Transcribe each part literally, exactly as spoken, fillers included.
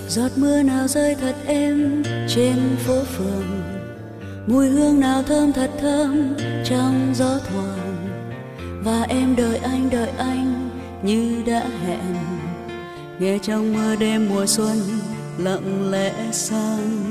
Giọt mưa nào rơi thật êm trên phố phường, mùi hương nào thơm thật thơm trong gió thoảng. Và em đợi anh đợi anh như đã hẹn, nghe trong mưa đêm mùa xuân lặng lẽ sang.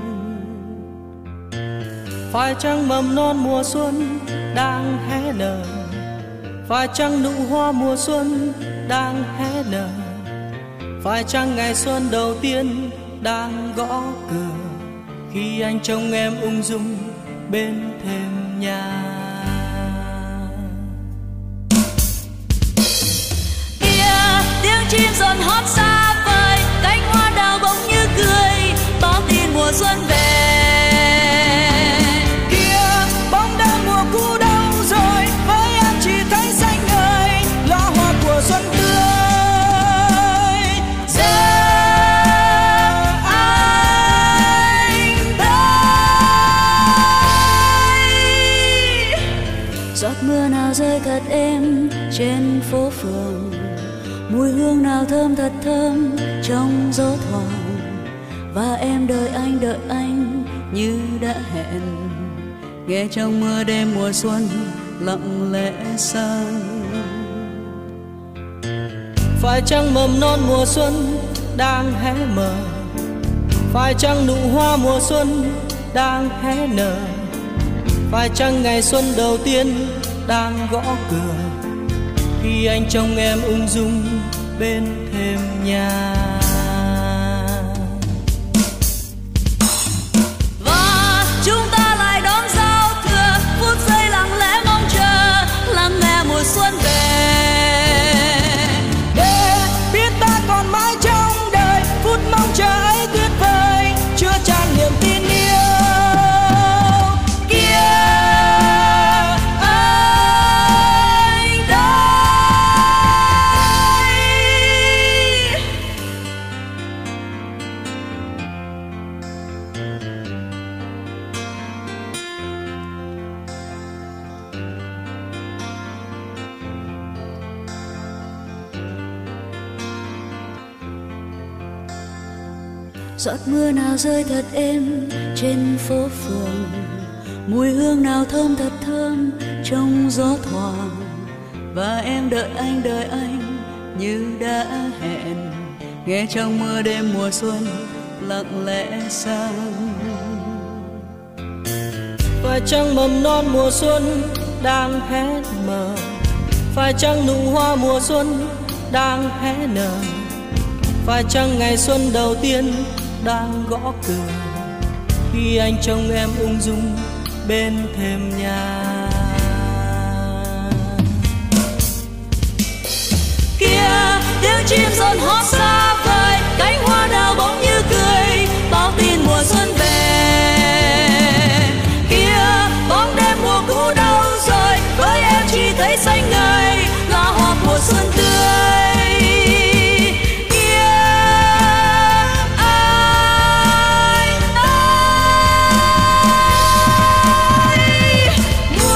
Phải chăng mầm non mùa xuân đang hé nở, phải chăng nụ hoa mùa xuân đang hé nở, phải chăng ngày xuân đầu tiên đang gõ cửa khi anh trông em ung dung bên thềm nhà. Kia tiếng chim rộn hót xa vời, cánh hoa đào bỗng như cười báo tin mùa xuân về. Xuân tươi giờ anh thấy. Giọt mưa nào rơi thật êm trên phố phường, mùi hương nào thơm thật thơm trong gió thoảng. Và em đợi anh đợi anh như đã hẹn, nghe trong mưa đêm mùa xuân lặng lẽ sang. Phải chăng mầm non mùa xuân đang hé mở, phải chăng nụ hoa mùa xuân đang hé nở, phải chăng ngày xuân đầu tiên đang gõ cửa khi anh trông em ung dung bên thềm nhà. Và chúng ta lại đón giao thừa, phút giây lặng lẽ mong chờ lắng nghe mùa xuân về. Mong chờ ấy tuyệt vời, chứa tràn niềm tin yêu. Kia anh đây. Giọt mưa nào rơi thật êm trên phố phường, mùi hương nào thơm thật thơm trong gió thoảng. Và em đợi anh đợi anh như đã hẹn, nghe trong mưa đêm mùa xuân lặng lẽ sang. Phải chăng mầm non mùa xuân đang hé mở, phải chăng nụ hoa mùa xuân đang hé nở, phải chăng ngày xuân đầu tiên đang gõ cửa khi anh trông em ung dung bên thềm nhà. Kia tiếng chim rộn hót xa vời, cánh hoa đào bỗng như cười báo tin mùa xuân về. Kia bóng đêm mùa cũ đâu rồi, với em chỉ thấy xanh ngời lá hoa mùa xuân tươi. Mùa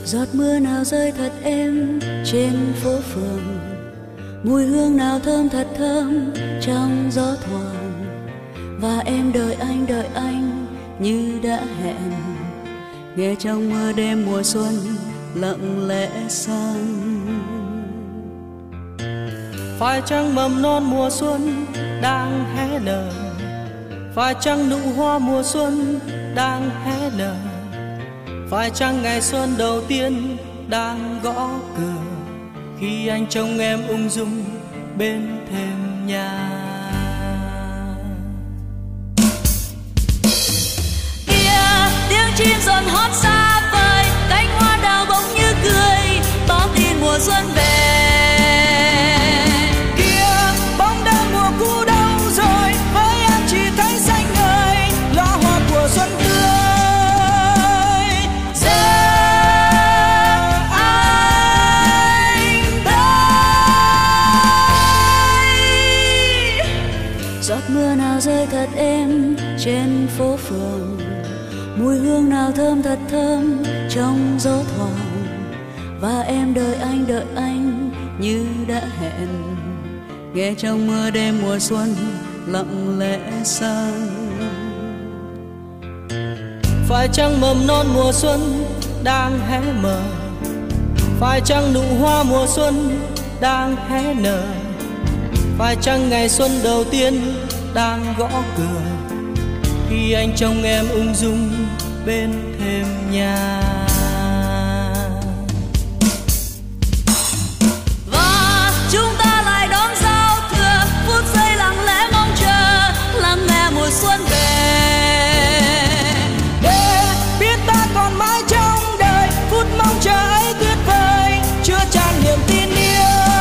Giọt mưa nào rơi thật êm trên phố phường, mùi hương nào thơm thật thơm trong gió thoảng. Và em đợi anh đợi anh như đã hẹn, nghe trong mưa đêm mùa xuân lặng lẽ sang. Phải chăng mầm non mùa xuân đang hé nở, phải chăng nụ hoa mùa xuân đang hé nở, phải chăng ngày xuân đầu tiên đang gõ cửa khi anh trông em ung dung bên thềm nhà. Kia tiếng chim rộn hót xa vời, cánh hoa đào bỗng như cười báo tin mùa xuân về. Xuân tươi giờ anh đây. Giọt mưa nào rơi thật êm trên phố phường, mùi hương nào thơm thật thơm trong gió thoảng. Và em đợi anh đợi anh như đã hẹn, nghe trong mưa đêm mùa xuân lặng lẽ sang. Phải chăng mầm non mùa xuân đang hé mở, phải chăng nụ hoa mùa xuân đang hé nở, phải chăng ngày xuân đầu tiên đang gõ cửa khi anh trông em ung dung bên thềm nhà. Và chúng ta lại đón giao thừa, phút giây lặng lẽ mong chờ lắng nghe mùa xuân về. Mong chờ ấy tuyệt vời, chứa chan niềm tin yêu.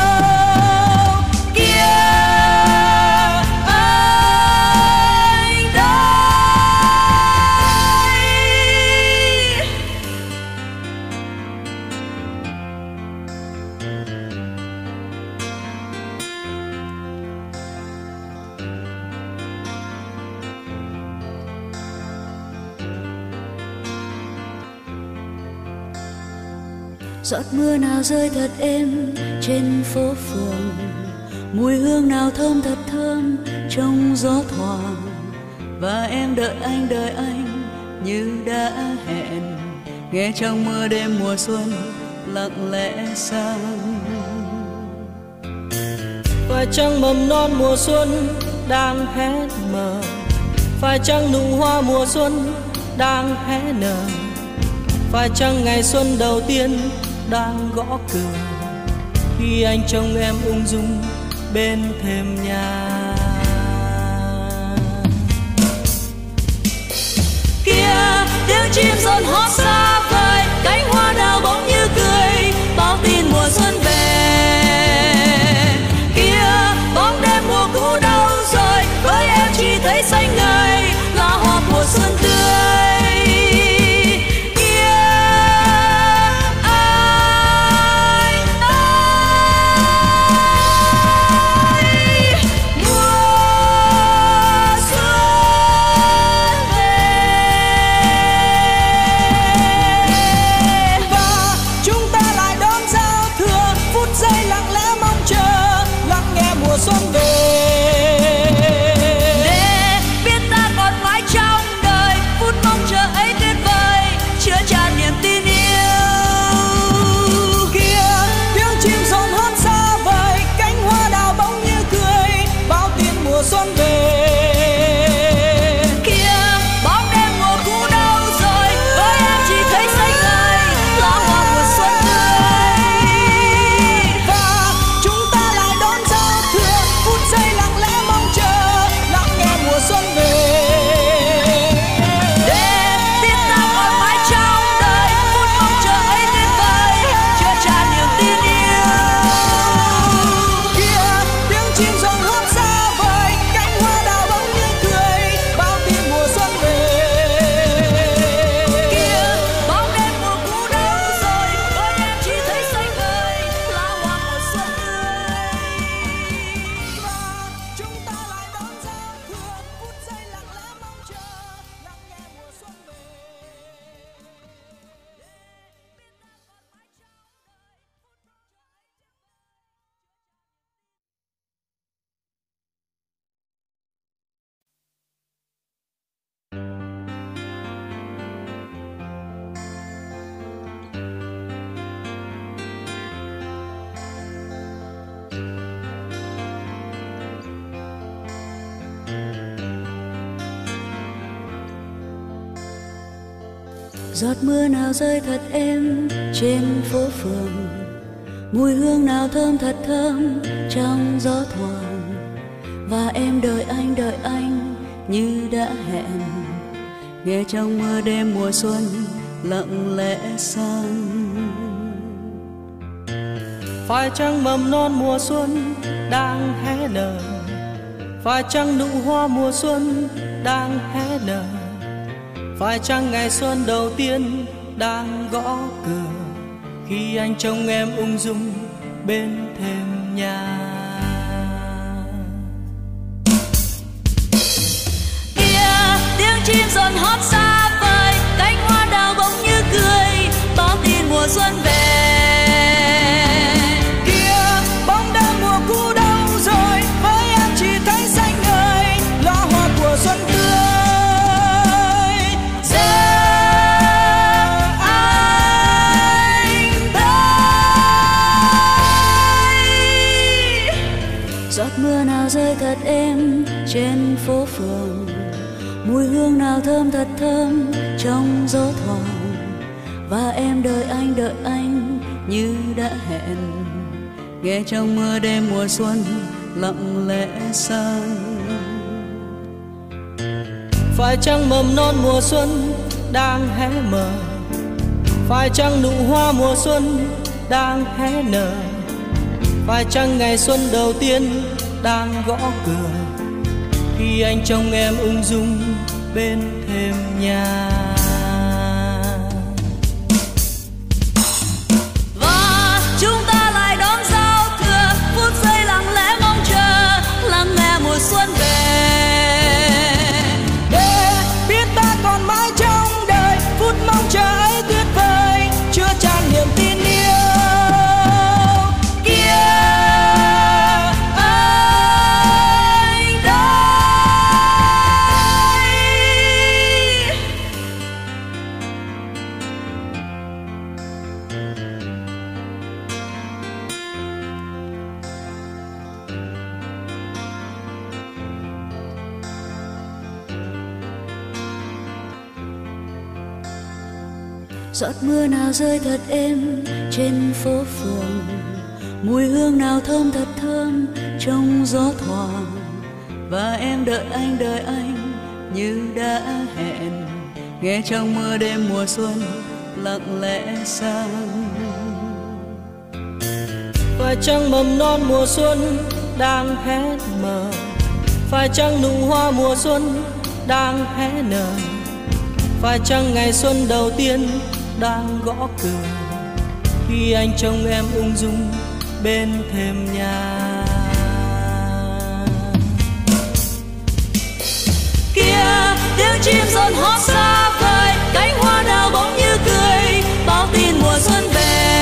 Kia anh đây. Giọt mưa nào rơi thật êm trên phố phường, mùi hương nào thơm thật thơm trong gió thoảng. Và em đợi anh đợi anh như đã hẹn, nghe trong mưa đêm mùa xuân lặng lẽ sang. Phải chăng mầm non mùa xuân đang hé mở, phải chăng nụ hoa mùa xuân đang hé nở, phải chăng ngày xuân đầu tiên đang gõ cửa khi anh trông em ung dung bên thềm nhà. Kia tiếng chim rộn hót xa vời, cánh hoa đào bỗng như cười báo tin mùa xuân về. Kia bóng đêm mùa cũ đâu rồi, với em chỉ thấy xanh ngời lá hoa mùa xuân tươi. Giọt mưa nào rơi thật êm trên phố phường, mùi hương nào thơm thật thơm trong gió thoảng. Và em đợi anh đợi anh như đã hẹn, nghe trong mưa đêm mùa xuân lặng lẽ sang. Phải chăng mầm non mùa xuân đang hé nở, phải chăng nụ hoa mùa xuân đang hé nở, phải chăng ngày xuân đầu tiên đang gõ cửa khi anh trông em ung dung bên thềm nhà. Kia tiếng chim rộn hót xa vời, cánh hoa đào bỗng như cười báo tin mùa xuân về. Xuân tươi giờ anh thấy giọt mưa nào rơi thật êm trên phố phường, mùi hương nào thơm thật thơm trong gió thoảng. Và em đợi anh đợi anh như đã hẹn, nghe trong mưa đêm mùa xuân lặng lẽ sang. Phải chăng mầm non mùa xuân đang hé mở, phải chăng nụ hoa mùa xuân đang hé nở, phải chăng ngày xuân đầu tiên đang gõ cửa khi anh trông em ung dung bên thềm nhà. Và chúng ta lại đón giao thừa, phút giây lặng lẽ mong chờ lắng nghe mùa xuân về. Mong chờ ấy tuyệt vời, chứa chan niềm tin yêu. Kia anh đây. Giọt mưa nào rơi thật êm trên phố phường, mùi hương nào thơm thật thơm trong gió thoảng. Và em đợi anh đợi anh như đã hẹn, nghe trong mưa đêm mùa xuân lặng lẽ sang. Phải chăng mầm non mùa xuân đang hé mở, phải chăng nụ hoa mùa xuân đang hé nở, phải chăng ngày xuân đầu tiên đang gõ cửa khi anh trông em ung dung bên thềm nhà. Kia tiếng chim rộn hót xa vời, cánh hoa đào bỗng như cười báo tin mùa xuân về.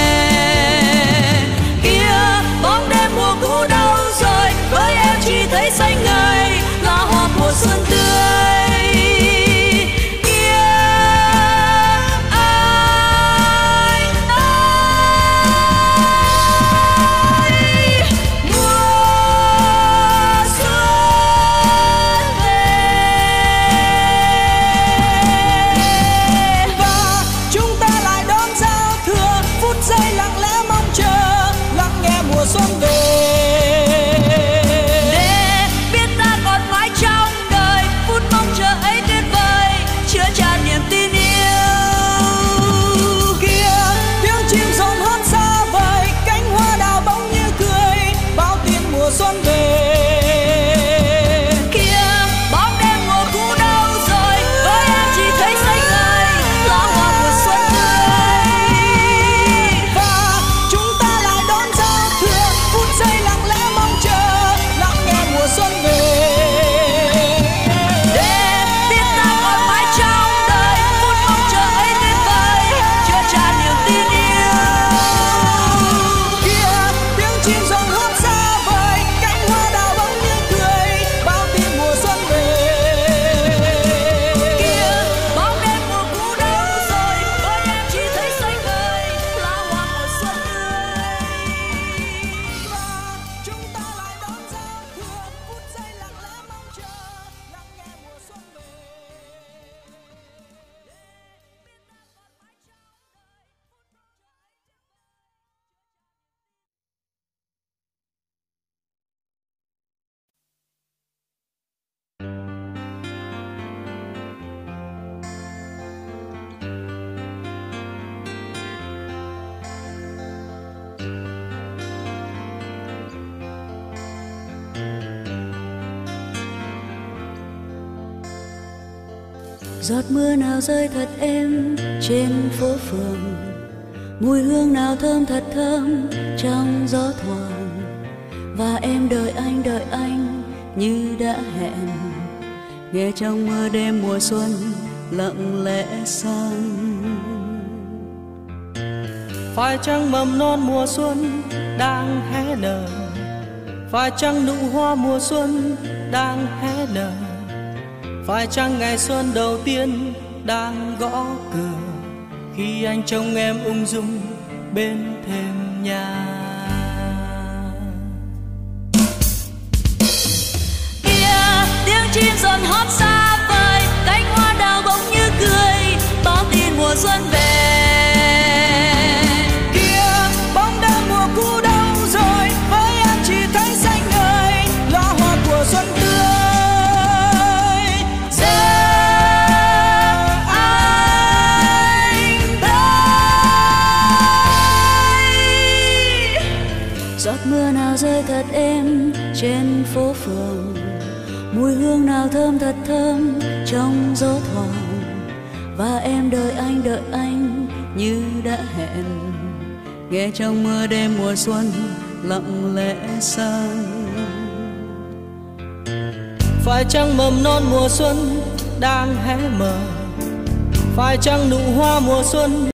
Kia bóng đêm mùa cũ đâu rồi, với em chỉ thấy xanh ngời lá hoa mùa xuân tươi. Giọt mưa nào rơi thật êm trên phố phường, mùi hương nào thơm thật thơm trong gió thoảng. Và em đợi anh đợi anh như đã hẹn, nghe trong mơ đêm mùa xuân lặng lẽ sang. Phải chăng mầm non mùa xuân đang hé nở, phải chăng nụ hoa mùa xuân đang hé nở, phải chăng ngày xuân đầu tiên đang gõ cửa, khi anh trông em ung dung bên thềm nhà. Kia tiếng chim rộn hót xa vời, cánh hoa đào bỗng như cười báo tin mùa xuân về. Xuân tươi giờ anh đây. Giọt mưa nào rơi thật êm trên phố phường, mùi hương nào thơm thật thơm trong gió thoảng. Và em đợi anh đợi anh như đã hẹn, nghe trong mưa đêm mùa xuân lặng lẽ sang. Phải chăng mầm non mùa xuân đang hé mở, phải chăng nụ hoa mùa xuân